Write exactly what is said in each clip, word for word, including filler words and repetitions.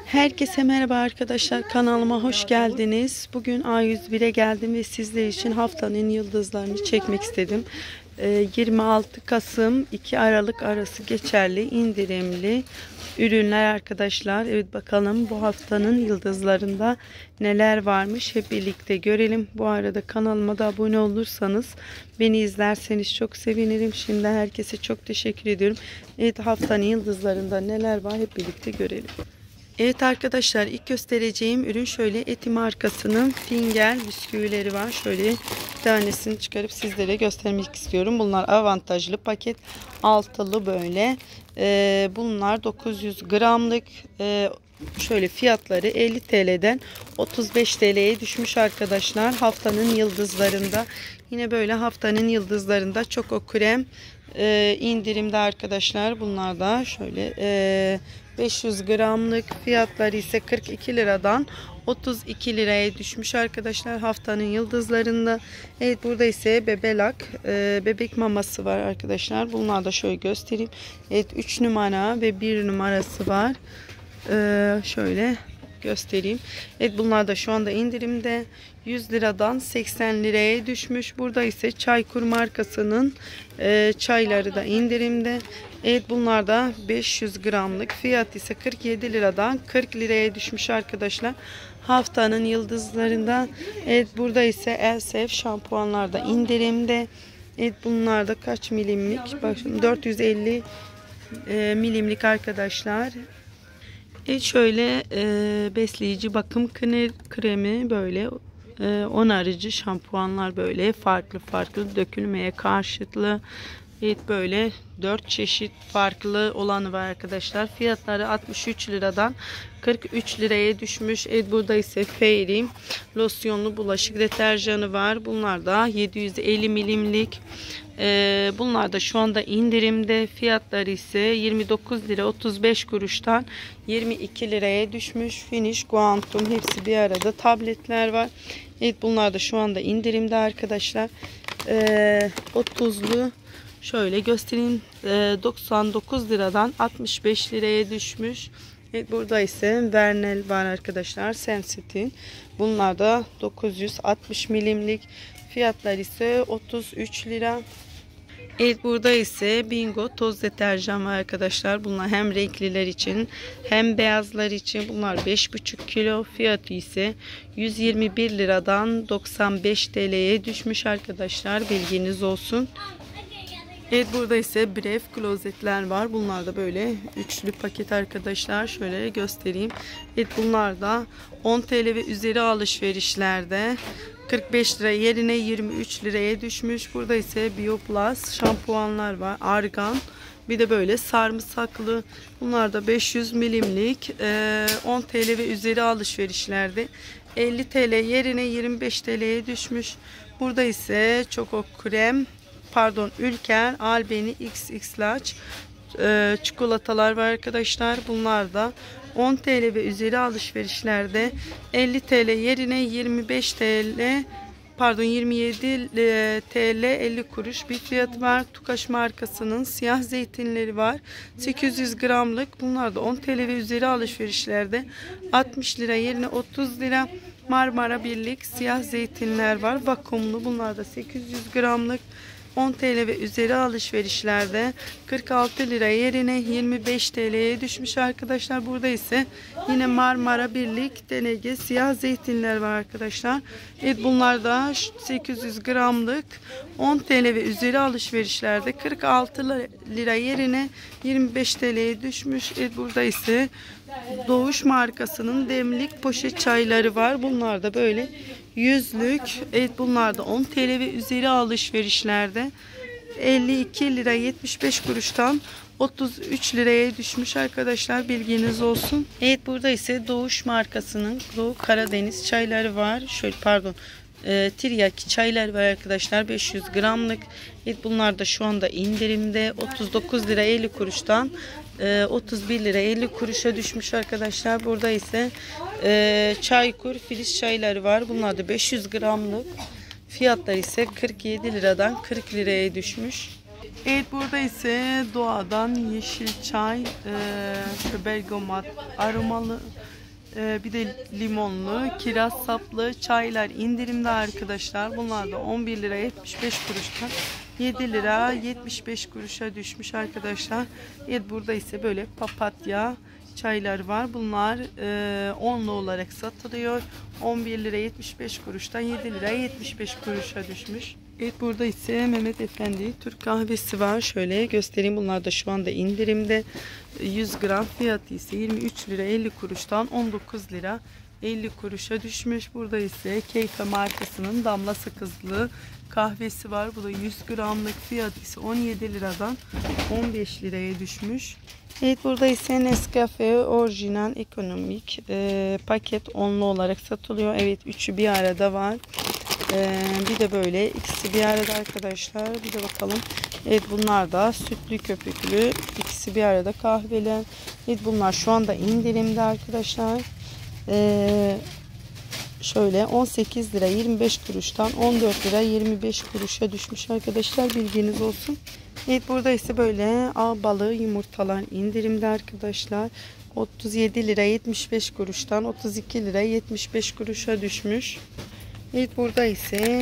Herkese merhaba arkadaşlar, kanalıma hoş geldiniz. Bugün A yüz bire geldim ve sizler için haftanın yıldızlarını çekmek istedim. yirmi altı Kasım iki Aralık arası geçerli indirimli ürünler arkadaşlar. Evet, bakalım bu haftanın yıldızlarında neler varmış, hep birlikte görelim. Bu arada kanalıma da abone olursanız, beni izlerseniz çok sevinirim. Şimdi herkese çok teşekkür ediyorum. Evet, haftanın yıldızlarında neler var hep birlikte görelim. Evet arkadaşlar, ilk göstereceğim ürün şöyle Eti markasının Finger bisküvileri var. Şöyle bir tanesini çıkarıp sizlere göstermek istiyorum. Bunlar avantajlı paket, altılı böyle. Ee, bunlar dokuz yüz gramlık. Ee, şöyle fiyatları elli TL'den otuz beş TL'ye düşmüş arkadaşlar. Haftanın yıldızlarında, yine böyle haftanın yıldızlarında Çoko Krem e, indirimde arkadaşlar. Bunlar da şöyle e, beş yüz gramlık, fiyatları ise kırk iki liradan otuz iki liraya düşmüş arkadaşlar haftanın yıldızlarında. Evet, burada ise bebelak e, bebek maması var arkadaşlar. Bunlar da şöyle göstereyim. Evet, üç numara ve bir numarası var. E, şöyle göstereyim. Evet, bunlar da şu anda indirimde, yüz liradan seksen liraya düşmüş. Burada ise Çaykur markasının e, çayları da indirimde. Evet, bunlar da beş yüz gramlık, fiyat ise kırk yedi liradan kırk liraya düşmüş arkadaşlar haftanın yıldızlarında. Evet, burada ise Elsef şampuanlar da indirimde. Evet, bunlar da kaç milimlik? Bakın, dört yüz elli e, milimlik arkadaşlar. Evet, şöyle e, besleyici bakım kremi, böyle e, onarıcı şampuanlar, böyle farklı farklı dökülmeye karşıtlı. Evet, böyle dört çeşit farklı olanı var arkadaşlar. Fiyatları altmış üç liradan kırk üç liraya düşmüş. Evet, burada ise Fairy losyonlu bulaşık deterjanı var. Bunlar da yedi yüz elli milimlik. Ee, bunlar da şu anda indirimde. Fiyatları ise yirmi dokuz lira otuz beş kuruştan yirmi iki liraya düşmüş. Finish, Quantum, hepsi bir arada tabletler var. Evet, bunlar da şu anda indirimde arkadaşlar. Ee, otuzlu şöyle göstereyim, doksan dokuz liradan altmış beş liraya düşmüş. Evet, burada ise Vernel var arkadaşlar, Sensitin. Bunlar da dokuz yüz altmış milimlik, fiyatlar ise otuz üç lira. Evet, burada ise Bingo toz deterjan var arkadaşlar. Bunlar hem renkliler için hem beyazlar için. Bunlar beş buçuk kilo, fiyatı ise yüz yirmi bir liradan doksan beş TL'ye düşmüş arkadaşlar, bilginiz olsun. Evet, burada ise Bref klozetler var. Bunlar da böyle üçlü paket arkadaşlar. Şöyle göstereyim. Evet, bunlar da on TL ve üzeri alışverişlerde kırk beş lira yerine yirmi üç liraya düşmüş. Burada ise Bioplus şampuanlar var. Argan. Bir de böyle sarımsaklı. Bunlar da beş yüz milimlik. on TL ve üzeri alışverişlerde elli TL yerine yirmi beş TL'ye düşmüş. Burada ise Çoko Krem, pardon Ülker Albeni X X Large e, çikolatalar var arkadaşlar. Bunlar da on TL ve üzeri alışverişlerde elli TL yerine yirmi beş TL, pardon yirmi yedi TL elli kuruş bir fiyat var. Tukaş markasının siyah zeytinleri var, sekiz yüz gramlık. Bunlar da on TL ve üzeri alışverişlerde altmış lira yerine otuz lira. Marmara Birlik siyah zeytinler var, vakumlu. Bunlar da sekiz yüz gramlık, on TL ve üzeri alışverişlerde kırk altı lira yerine yirmi beş TL'ye düşmüş arkadaşlar. Burada ise yine Marmara Birlik denege siyah zeytinler var arkadaşlar. Evet, bunlar da sekiz yüz gramlık, on TL ve üzeri alışverişlerde kırk altı lira yerine yirmi beş TL'ye düşmüş. Evet, burada ise Doğuş markasının demlik poşet çayları var. Bunlar da böyle yüzlük. Evet, bunlar da on TL ve üzeri alışverişlerde elli iki lira yetmiş beş kuruştan otuz üç liraya düşmüş arkadaşlar, bilginiz olsun. Evet, burada ise Doğuş markasının Doğu Karadeniz çayları var. Şöyle pardon e, tiryaki çaylar var arkadaşlar, beş yüz gramlık. Evet, bunlar da şu anda indirimde, otuz dokuz lira elli kuruştan e, otuz bir lira elli kuruşa düşmüş arkadaşlar. Burada ise e, Çaykur Filiz çayları var. Bunlar da beş yüz gramlık, fiyatlar ise kırk yedi liradan kırk liraya düşmüş. Evet, burada ise doğadan yeşil çay, e, bergamot aromalı Ee, bir de limonlu, kiraz saplı çaylar indirimde arkadaşlar. Bunlar da on bir lira yetmiş beş kuruştan yedi lira yetmiş beş kuruşa düşmüş arkadaşlar. Evet, burada ise böyle papatya çaylar var. Bunlar e, onlu olarak satılıyor. on bir lira yetmiş beş kuruştan yedi lira yetmiş beş kuruşa düşmüş. Evet, burada ise Mehmet Efendi Türk kahvesi var. Şöyle göstereyim. Bunlar da şu anda indirimde. yüz gram fiyatı ise yirmi üç lira elli kuruştan on dokuz lira elli kuruşa düşmüş. Burada ise Keyfe markasının damla sakızlı kahvesi var. Bu da yüz gramlık fiyatı ise on yedi liradan on beş liraya düşmüş. Evet, burada ise Nescafe orijinal ekonomik e, paket onlu olarak satılıyor. Evet, üçü bir arada var. Ee, bir de böyle ikisi bir arada arkadaşlar. Bir de bakalım. Evet, bunlar da sütlü köpüklü. İkisi bir arada kahveler. Evet, bunlar şu anda indirimde arkadaşlar. Ee, şöyle on sekiz lira yirmi beş kuruştan on dört lira yirmi beş kuruşa düşmüş arkadaşlar. Bilginiz olsun. Evet, burada ise böyle ağ balığı yumurtalar indirimde arkadaşlar. otuz yedi lira yetmiş beş kuruştan otuz iki lira yetmiş beş kuruşa düşmüş. Evet, burada ise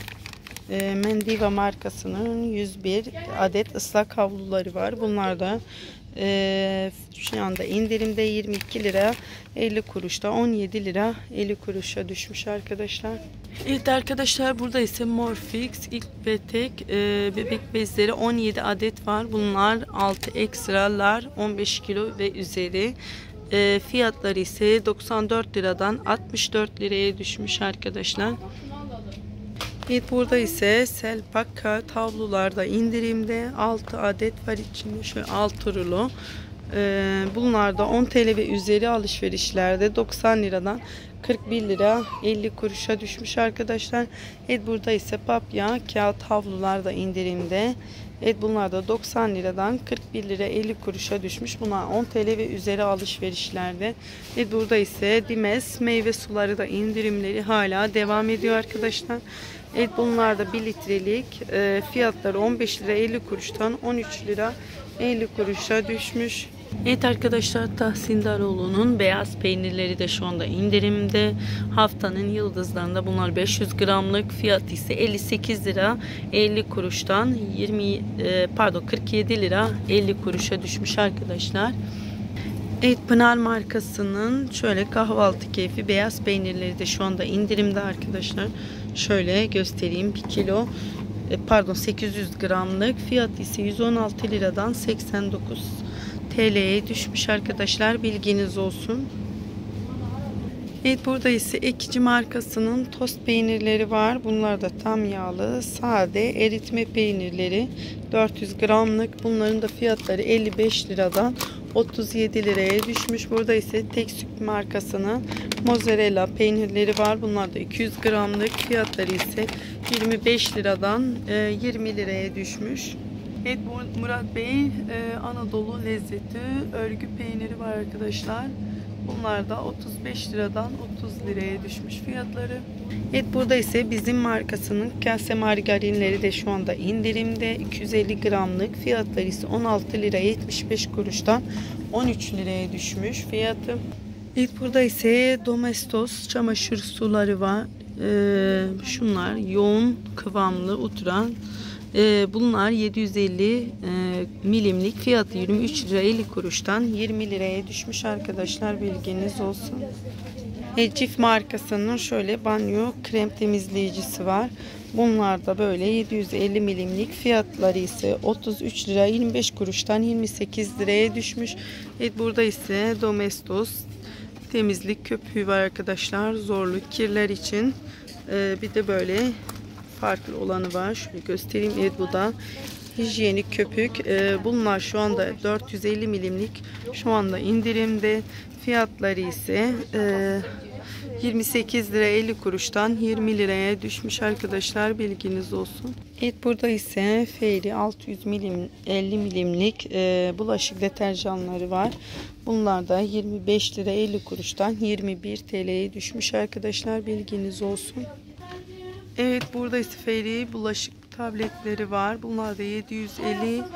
Mendiva markasının yüz bir adet ıslak havluları var. Bunlar da e, şu anda indirimde yirmi iki lira elli kuruşta on yedi lira elli kuruşa düşmüş arkadaşlar. Evet arkadaşlar, burada ise Morfix ilk ve tek e, bebek bezleri on yedi adet var. Bunlar altı ekstralar on beş kilo ve üzeri. E, fiyatları ise doksan dört liradan altmış dört liraya düşmüş arkadaşlar. Evet, burada ise Selpak havlularda indirimde altı adet var içinde. Şöyle altı rulo. E, bunlar da on TL ve üzeri alışverişlerde doksan liradan kırk bir lira elli kuruşa düşmüş arkadaşlar. Evet, burada ise papya kağıt havlular da indirimde. Evet, bunlar da doksan liradan kırk bir lira elli kuruşa düşmüş. Bunlar on TL ve üzeri alışverişlerde. Evet, burada ise Dimes meyve suları da indirimleri hala devam ediyor arkadaşlar. Evet, bunlar da bir litrelik e, fiyatları on beş lira elli kuruştan on üç lira elli kuruşa düşmüş. Evet arkadaşlar, Tahsindaroğlu'nun beyaz peynirleri de şu anda indirimde. Haftanın yıldızlarında bunlar beş yüz gramlık fiyatı ise elli sekiz lira elli kuruştan yirmi pardon kırk yedi lira elli kuruşa düşmüş arkadaşlar. Evet, Pınar markasının şöyle kahvaltı keyfi beyaz peynirleri de şu anda indirimde arkadaşlar. Şöyle göstereyim, bir kilo pardon sekiz yüz gramlık fiyatı ise yüz on altı liradan seksen dokuz T L'ye düşmüş arkadaşlar, bilginiz olsun. Evet, burada ise Ekici markasının tost peynirleri var. Bunlar da tam yağlı sade eritme peynirleri dört yüz gramlık. Bunların da fiyatları elli beş liradan otuz yedi liraya düşmüş. Burada ise Tek Süt markasının mozzarella peynirleri var. Bunlar da iki yüz gramlık. Fiyatları ise yirmi beş liradan yirmi liraya düşmüş. Evet, Murat Bey e, Anadolu lezzeti örgü peyniri var arkadaşlar. Bunlar da otuz beş liradan otuz liraya düşmüş fiyatları. Evet, burada ise bizim markasının kase margarinleri de şu anda indirimde. iki yüz elli gramlık fiyatları ise on altı lira yetmiş beş kuruştan on üç liraya düşmüş fiyatı. Evet, burada ise Domestos çamaşır suları var. Ee, şunlar yoğun kıvamlı oturan. Ee, bunlar yedi yüz elli e, milimlik fiyatı yirmi üç lira elli kuruştan yirmi liraya düşmüş arkadaşlar, bilginiz olsun. E, Cif markasının şöyle banyo krem temizleyicisi var. Bunlar da böyle yedi yüz elli milimlik fiyatları ise otuz üç lira yirmi beş kuruştan yirmi sekiz liraya düşmüş. Evet, burada ise Domestos temizlik köpüğü var arkadaşlar, zorlu kirler için. Ee, bir de böyle farklı olanı var. Şöyle göstereyim. Evet, bu da hijyenik köpük. Ee, bunlar şu anda dört yüz elli milimlik şu anda indirimde. Fiyatları ise e, yirmi sekiz lira elli kuruştan yirmi liraya düşmüş arkadaşlar, bilginiz olsun. Evet, burada ise Fairy altı yüz milim elli milimlik e, bulaşık deterjanları var. Bunlar da yirmi beş lira elli kuruştan yirmi bir T L'ye düşmüş arkadaşlar, bilginiz olsun. Evet, burada ise Fairy bulaşık tabletleri var. Bunlar da yedi yüz elli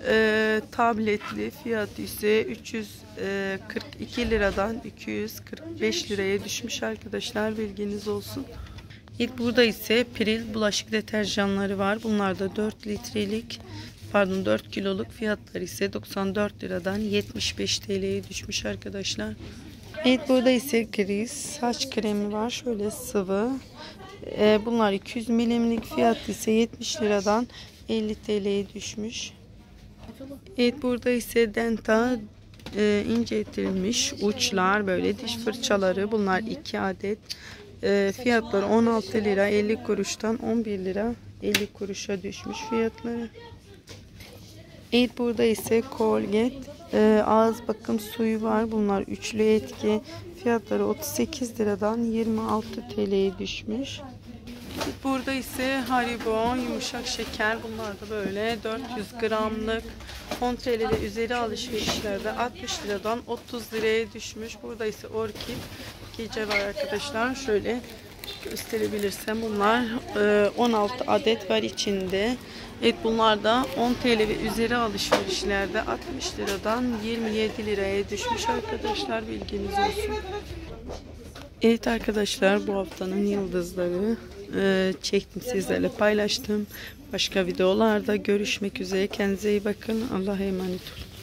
e, tabletli fiyatı ise üç yüz kırk iki liradan iki yüz kırk beş liraya düşmüş arkadaşlar, bilginiz olsun. İlk burada ise Pril bulaşık deterjanları var. Bunlar da dört litrelik pardon dört kiloluk, fiyatları ise doksan dört liradan yetmiş beş T L'ye düşmüş arkadaşlar. Evet, burada ise Kriz saç kremi var. Şöyle sıvı. Ee, bunlar iki yüz milimlik, fiyatı ise yetmiş liradan elli T L'ye düşmüş. Evet, burada ise Denta e, inceltilmiş uçlar, böyle diş fırçaları. Bunlar iki adet. E, fiyatları on altı lira elli kuruştan on bir lira elli kuruşa düşmüş fiyatları. Evet, burada ise Colgate e, ağız bakım suyu var. Bunlar üçlü etki. Fiyatları otuz sekiz liradan yirmi altı T L'ye düşmüş. Burada ise Haribo yumuşak şeker. Bunlar da böyle dört yüz gramlık, on T L ile üzeri alışverişlerde altmış liradan otuz liraya düşmüş. Burada ise Orkid gece var arkadaşlar. Şöyle gösterebilirsem, bunlar on altı adet var içinde. Evet, bunlar da on T L ve üzeri alışverişlerde altmış liradan yirmi yedi liraya düşmüş arkadaşlar, bilginiz olsun. Evet arkadaşlar, bu haftanın yıldızları e, çektim, sizlerle paylaştım. Başka videolarda görüşmek üzere. Kendinize iyi bakın. Allah'a emanet olun.